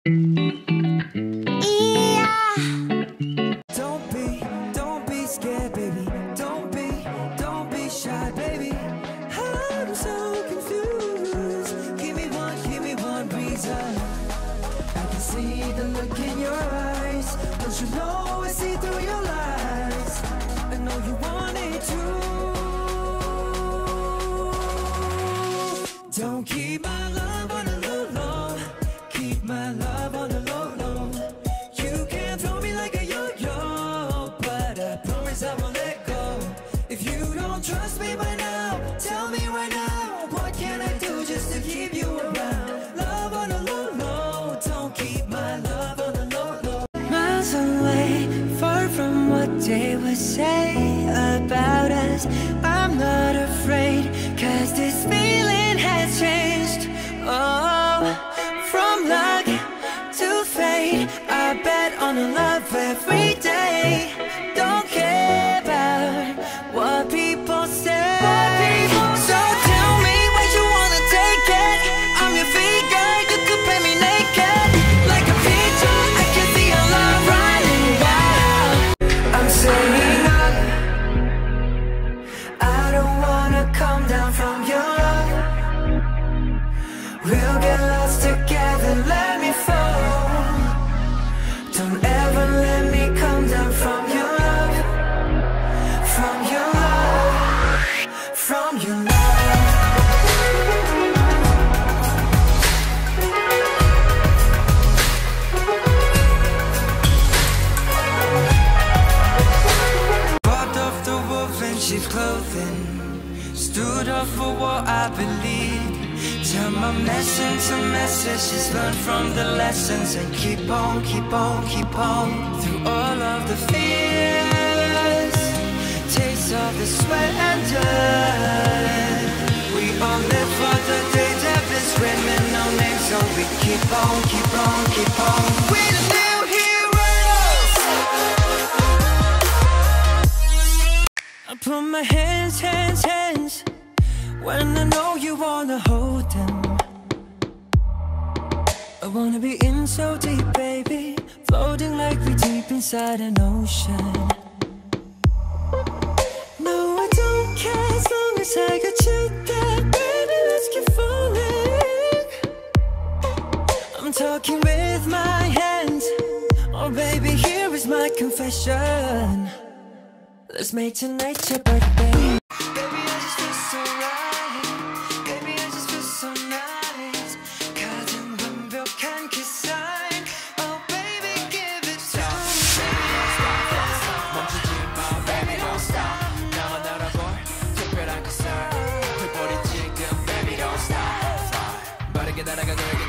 Don't be scared, baby. Don't be shy, baby. I'm so confused. Give me one reason. I can see the look in your eyes. Don't you know I see through your lies? I know you want it too. Don't keep my love on the low low. Keep my love on the low low. You can't throw me like a yo-yo, but I promise I won't let go. If you don't trust me by now, tell me right now. What can I do just to keep you around? Love on the low low. Don't keep my love on the low low. Miles away, far from what they would say about us. I'm not afraid, 'cause this feeling has changed. Oh, from luck to fate, I bet on a love every day. Don't care about what people say. So tell me where you wanna take it. I'm your figure, you could play me naked. Like a picture, I can see your love running wild. I'm saying up, I don't wanna come down from your love. We'll get lost together, let me fall. Don't ever let me come down from your love. From your love. From your love. Popped off the wolf in sheep's clothing. Stood up for what I believe. Turn my mess into messages, learn from the lessons, and keep on, keep on, keep on. Through all of the fears, taste of the sweat and dirt. We all live for the day that is screaming no names, so we keep on, keep on, keep on. We're the new heroes. I put my hands when I know you wanna hold them. I wanna be in so deep, baby, floating like we deep inside an ocean. No, I don't care as long as I got you there, baby, let's keep falling. I'm talking with my hands. Oh baby, here is my confession. Let's make tonight your birthday. Baby, I just feel so right. Baby, I just feel so nice. 가진 완벽한 sign. Oh baby, give it to me. 멈추지 마, baby, don't stop. 나만 알아볼 특별한 그 sign. 불보리 지금, baby, don't stop. 빠르게 날아가 너에게